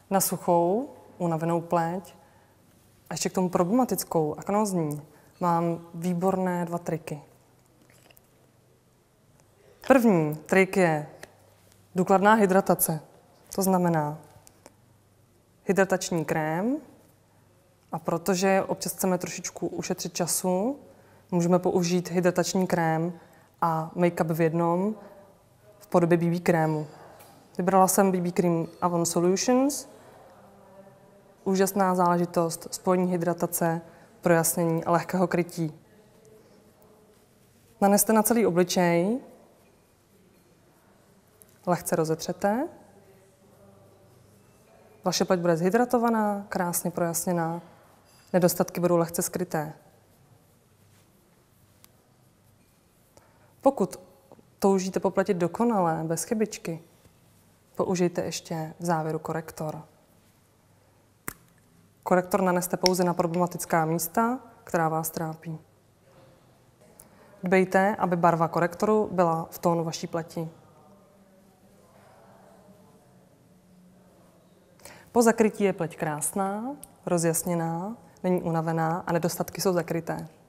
Na suchou, unavenou pleť a ještě k tomu problematickou aknózní mám výborné 2 triky. První trik je důkladná hydratace. To znamená hydratační krém a protože občas chceme trošičku ušetřit času, můžeme použít hydratační krém a make-up v jednom v podobě BB krému. Vybrala jsem BB Cream Avon Solutions. Úžasná záležitost, spojení hydratace, projasnění a lehkého krytí. Naneste na celý obličej, lehce rozetřete. Vaše pleť bude zhydratovaná, krásně projasněná, nedostatky budou lehce skryté. Pokud toužíte po pleti dokonale, bez chybičky, použijte ještě v závěru korektor. Korektor naneste pouze na problematická místa, která vás trápí. Dbejte, aby barva korektoru byla v tónu vaší pleti. Po zakrytí je pleť krásná, rozjasněná, není unavená a nedostatky jsou zakryté.